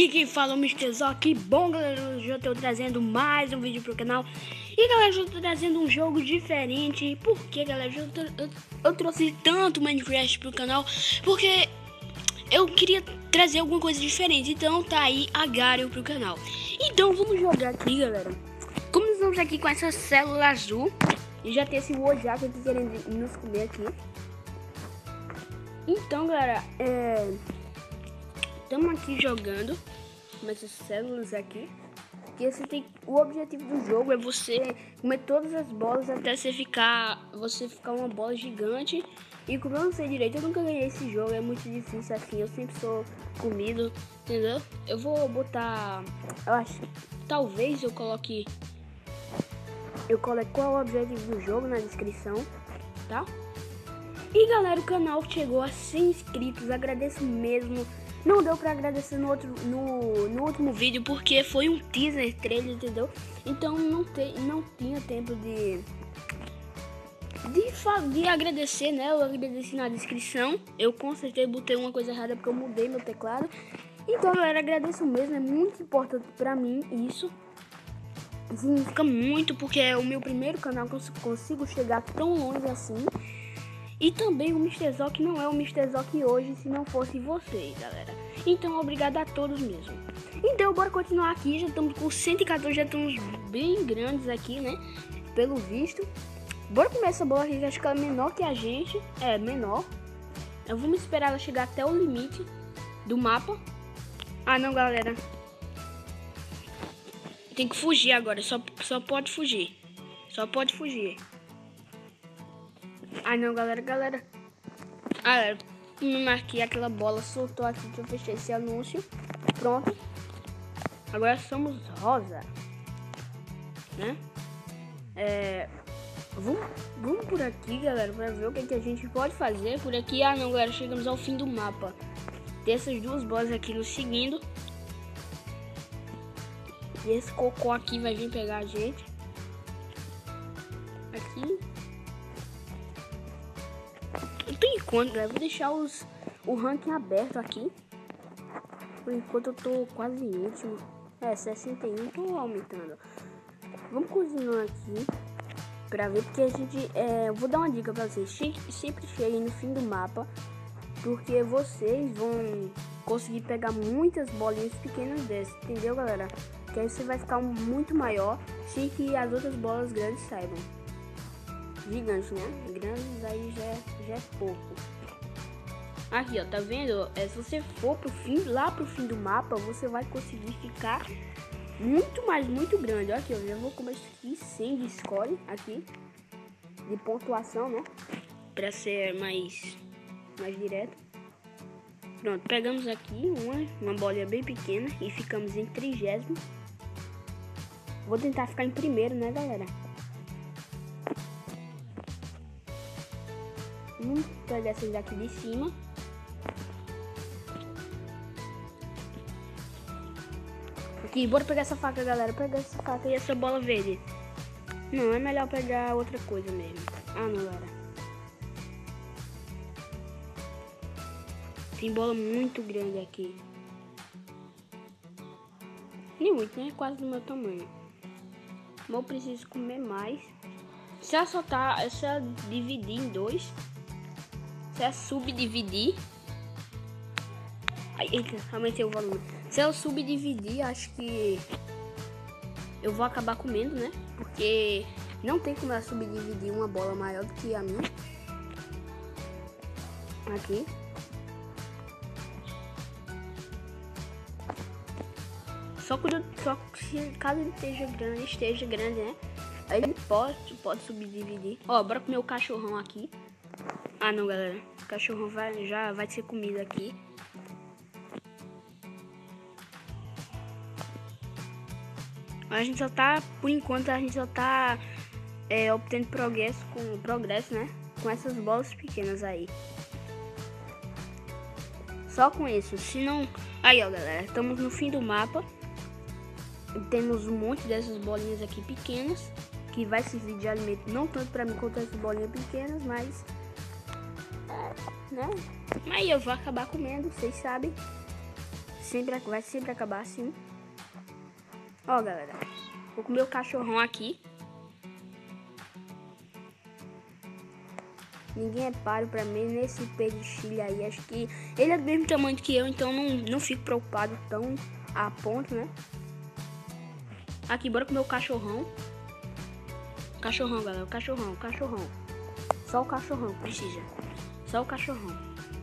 Aqui quem fala é o Mr. Zoc. Bom, galera, hoje eu estou trazendo mais um vídeo pro canal. E galera, eu estou trazendo um jogo diferente. Por que, galera? Eu trouxe tanto Minecraft pro canal porque eu queria trazer alguma coisa diferente. Então tá aí a Gario pro canal. Então vamos jogar aqui, galera. Começamos aqui com essa célula azul. E já tem esse Wojak aqui querendo nos comer aqui. Então, galera, estamos aqui jogando com essas células aqui. Que você tem, o objetivo do jogo é você comer todas as bolas até você ficar uma bola gigante. E como eu não sei direito, eu nunca ganhei esse jogo, é muito difícil assim, eu sempre sou comido, entendeu? Eu vou botar, eu acho, talvez eu coloque qual é o objetivo do jogo na descrição, tá? E galera, o canal chegou a 100 inscritos, agradeço mesmo. Não deu pra agradecer no último vídeo porque foi um teaser trailer, entendeu? Então não tinha tempo de agradecer, né? Eu agradeci na descrição. Eu com certeza botei uma coisa errada porque eu mudei meu teclado. Então galera, agradeço mesmo, é muito importante pra mim isso. Significa muito porque é o meu primeiro canal que eu consigo chegar tão longe assim. E também o Mr. Zoc não é o Mr. Zoc hoje se não fosse vocês, galera. Então, obrigado a todos mesmo. Então, bora continuar aqui. Já estamos com 114, já estamos bem grandes aqui, né? Pelo visto. Bora comer essa bola aqui, que acho que ela é menor que a gente. É, menor. Eu vou esperar ela chegar até o limite do mapa. Ah, não, galera. Tem que fugir agora, só pode fugir. Só pode fugir. Ah não, galera, me marquei aquela bola, soltou aqui, deixa eu fechar esse anúncio. Pronto. Agora somos rosa, né? Vamos por aqui, galera, pra ver o que a gente pode fazer por aqui. Ah não, galera, chegamos ao fim do mapa. Tem essas duas bolas aqui nos seguindo. E esse cocô aqui vai vir pegar a gente. Aqui. Não tem enquanto, galera. Vou deixar o ranking aberto aqui. Por enquanto eu tô quase em último. 61, tô aumentando. Vamos continuar aqui pra ver, porque a gente... eu vou dar uma dica pra vocês. Sempre cheguem no fim do mapa, porque vocês vão conseguir pegar muitas bolinhas pequenas dessas, entendeu, galera? Que aí você vai ficar muito maior, sem que as outras bolas grandes saibam. Gigantes, né? Grandes aí já é pouco. Aqui, ó, tá vendo? Se você for lá pro fim do mapa, você vai conseguir ficar muito grande. Ó, aqui, ó, já vou começar aqui sem de score aqui, de pontuação, né? Pra ser mais direto. Pronto, pegamos aqui uma bolinha bem pequena e ficamos em 30º. Vou tentar ficar em primeiro, né, galera? Vamos pegar essas daqui de cima. Aqui, bora pegar essa faca, galera. Pegar essa faca e essa bola verde. Não, é melhor pegar outra coisa mesmo. Ah, não, galera. Tem bola muito grande aqui. Nem muito, né? Quase do meu tamanho. Mas eu preciso comer mais. Se ela dividir em dois, se ela subdividir, eita, aumentei o volume. Se ela subdividir, acho que eu vou acabar comendo, né? Porque não tem como ela subdividir uma bola maior do que a minha. Aqui. Só se caso ele esteja grande, né? Aí ele pode subdividir. Ó, bora comer o cachorrão aqui. Ah não, galera, o cachorrão já vai ser comida aqui. A gente só tá, por enquanto a gente só tá obtendo progresso, né? Com essas bolas pequenas aí. Só com isso, se não... Aí ó, galera, estamos no fim do mapa. Temos um monte dessas bolinhas aqui pequenas, que vai servir de alimento, não tanto pra mim quanto essas bolinhas pequenas, mas né? Aí eu vou acabar comendo, vocês sabem. vai sempre acabar assim. Ó, galera, vou comer o cachorrão aqui. Ninguém é páreo pra mim nesse pedicilho aí. Acho que ele é do mesmo tamanho que eu, então não fico preocupado tão a ponto, né? Aqui, bora comer o cachorrão. Cachorrão, galera, cachorrão. Só o cachorrão precisa. Só o cachorrão.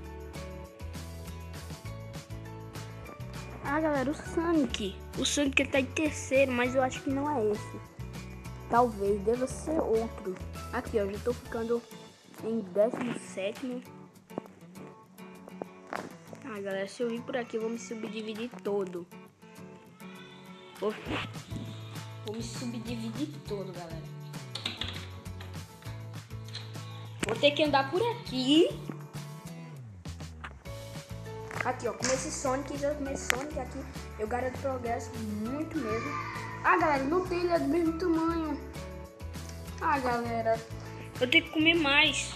Ah, galera, o Sonic. O Sonic ele tá em terceiro, mas eu acho que não é esse. Talvez deva ser outro. Aqui, ó, já tô ficando em 17º. Ah, galera, se eu vir por aqui, eu vou me subdividir todo. Vou me subdividir todo, galera. Vou ter que andar por aqui. Aqui, ó, comer esse Sonic. Se eu comer esse Sonic aqui, eu garanto progresso muito mesmo. Ah, galera, não tem, ele é do mesmo tamanho. Ah, galera, eu tenho que comer mais.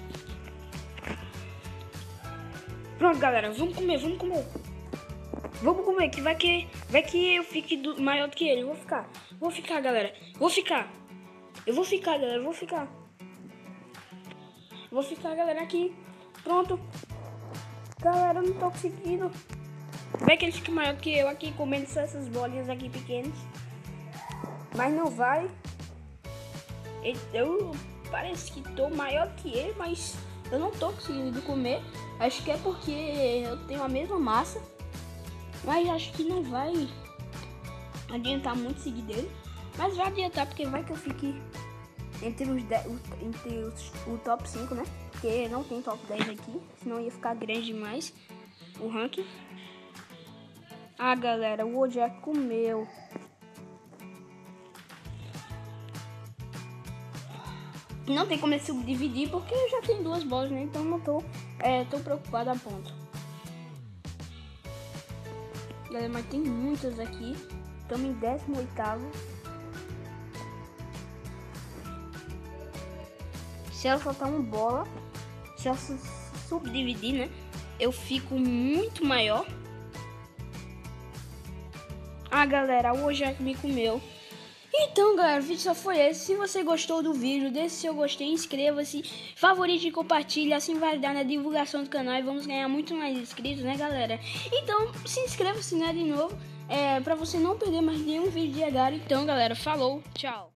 Pronto, galera, vamos comer. Vamos comer, que vai que eu fique maior do que ele. Vou ficar, galera. Vou ficar, galera. Vou ficar, galera, aqui. Pronto. Galera, eu não tô conseguindo. Vai que ele fique maior do que eu aqui, comendo só essas bolinhas aqui pequenas. Mas não vai. Eu parece que tô maior que ele, mas eu não tô conseguindo comer. Acho que é porque eu tenho a mesma massa. Mas acho que não vai adiantar muito seguir dele. Mas vai adiantar, porque vai que eu fique entre o top 5, né? Porque não tem top 10 aqui, senão ia ficar grande demais o ranking. Ah, galera, o Wojak comeu. Não tem como subdividir, porque eu já tenho 2 bolas, né? Então não tô preocupado a ponto. Galera, mas tem muitas aqui. Estamos em 18º. Se ela soltar uma bola, se ela subdividir, né? Eu fico muito maior. Ah, galera, o Wojak me comeu. Então, galera, o vídeo só foi esse. Se você gostou do vídeo, deixe seu gostei, inscreva-se, favorite e compartilhe. Assim vai dar na divulgação do canal e vamos ganhar muito mais inscritos, né, galera? Então, se inscreva-se, né, de novo, pra você não perder mais nenhum vídeo de agora. Então, galera, falou, tchau.